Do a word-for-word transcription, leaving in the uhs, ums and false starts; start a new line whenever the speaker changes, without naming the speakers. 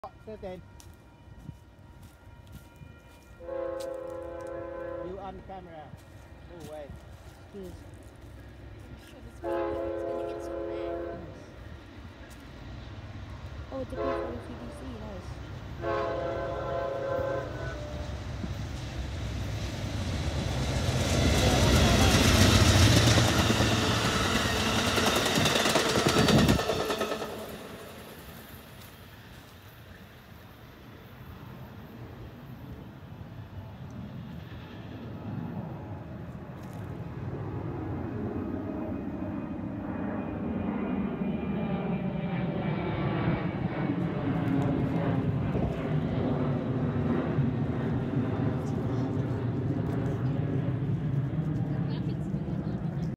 Certain. You on camera. Oh wait.
Yes.
Sure, this video is gonna get so bad.
Oh, it's a P forty C D C, nice.